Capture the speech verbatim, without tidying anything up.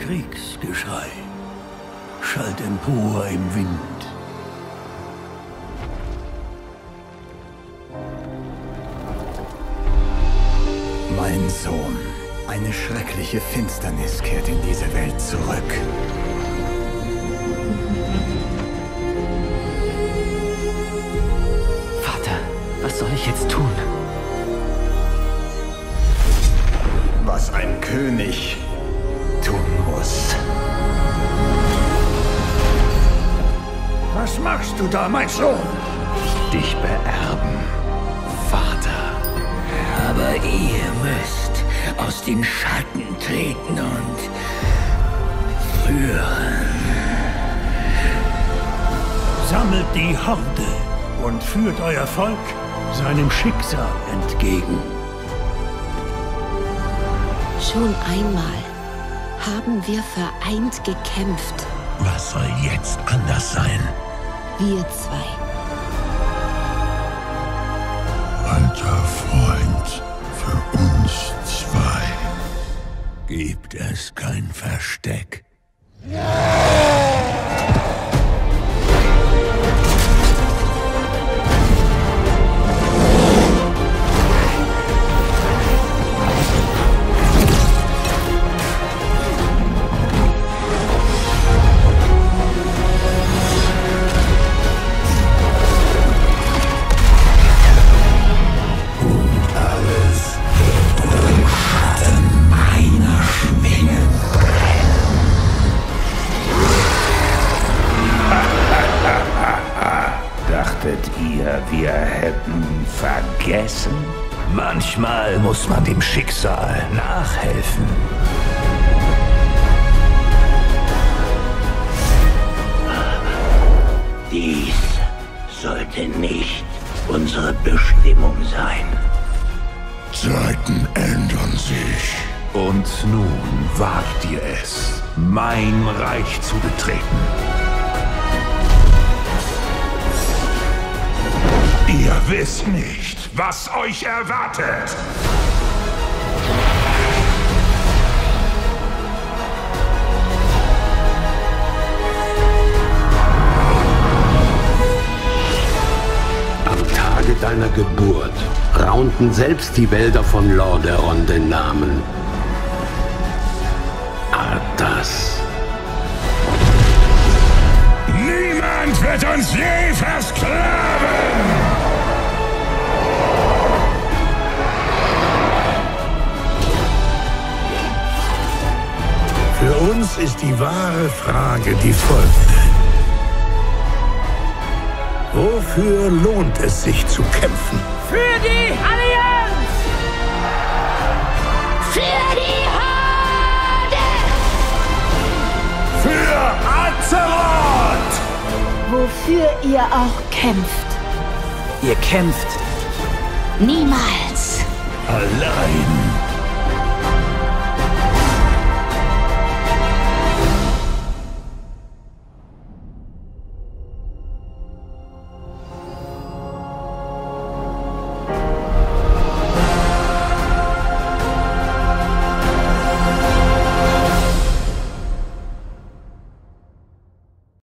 Kriegsgeschrei schallt empor im Wind. Mein Sohn, eine schreckliche Finsternis kehrt in diese Welt zurück. Vater, was soll ich jetzt tun? Was ein König tun muss. Was machst du da, mein Sohn? Dich beerben, Vater. Aber ihr müsst aus den Schatten treten und führen. Sammelt die Horde und führt euer Volk seinem Schicksal entgegen. Schon einmal haben wir vereint gekämpft. Was soll jetzt anders sein? Wir zwei. Alter Freund, für uns zwei gibt es kein Versteck. Dachtet ihr, wir hätten vergessen? Manchmal muss man dem Schicksal nachhelfen. Dies sollte nicht unsere Bestimmung sein. Zeiten ändern sich. Und nun wagt ihr es, mein Reich zu betreten. Ihr wisst nicht, was euch erwartet. Am Tage deiner Geburt raunten selbst die Wälder von Lordaeron den Namen Arthas. Niemand wird uns je versklaven! Für uns ist die wahre Frage die folgende. Wofür lohnt es sich zu kämpfen? Für die Allianz! Für die Horde! Für Azeroth! Wofür ihr auch kämpft. Ihr kämpft Niemals. Allein.